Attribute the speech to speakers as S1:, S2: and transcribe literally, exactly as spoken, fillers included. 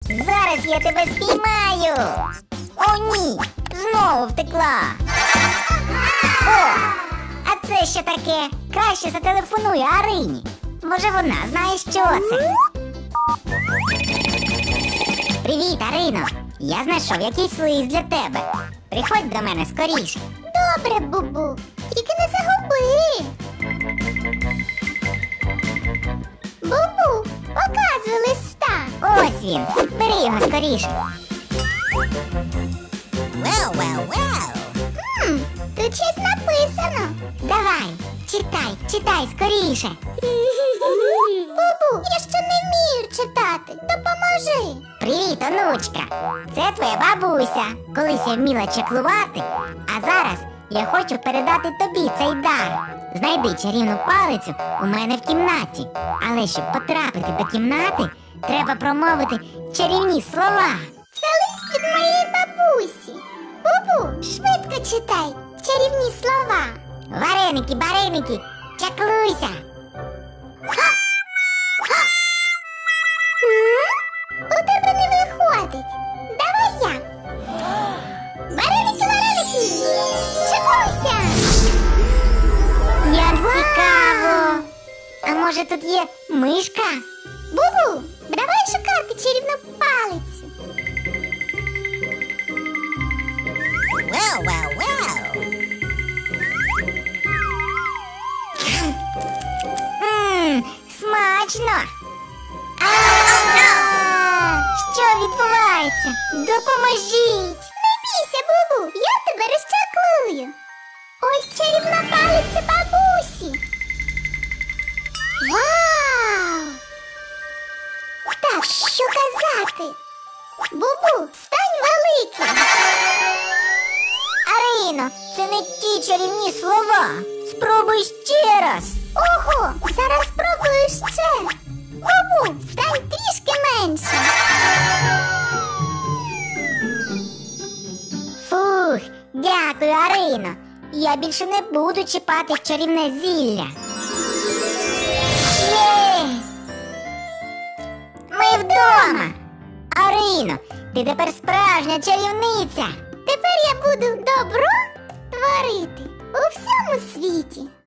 S1: Зараз я тебе спіймаю. О, ні, знову втекла. О, а це що таке? Краще зателефонуй Арині. Може, вона знає, що це. Привіт, Арино. Я знайшов якийсь лист для тебе. Приходь до мене скоріше.
S2: Добре, Бубу. Тільки не загуби. Бубу, показуй листа.
S1: Ось він. Бери його скоріше.
S2: Вау, вау, вау. Хм, тут щось написано.
S1: Давай, читай, читай скоріше.
S2: Бубу, я ще не вмію читати. Допоможи.
S1: Привіт, онучка. Це твоя бабуся. Колись я вміла чаклувати, а зараз я хочу передати тобі цей дар. Знайди чарівну палицю у мене в кімнаті. Але щоб потрапити до кімнати, треба промовити чарівні слова.
S2: Це лист від моєї бабусі. Бубу, швидко читай чарівні слова.
S1: Вареники, бареники, чаклуйся.
S2: У тебе не виходить. Давай я. Вареники, вареники. Чекуйся.
S1: Як цікаво. А може тут є мишка?
S2: Бубу, давай шукати чарівну палицю.
S1: Вау, вау, вау. Ммм, смачно. А-а-а! Що відбувається? Допоможіть.
S2: Не бійся, Бубу, я тебе розчаклую. Ось чарівна палиця бабусі. Вау! Так, що казати? Бубу, стань великим.
S1: Арино, це не ті чарівні слова. Спробуй ще раз.
S2: Ого, зараз спробую ще. Бубу, стань трішки менше.
S1: Фух, дякую, Арино. Я більше не буду чіпати чарівне зілля. Є! Ми вдома! Арино, ти тепер справжня чарівниця!
S2: Тепер я буду добро творити у всьому світі.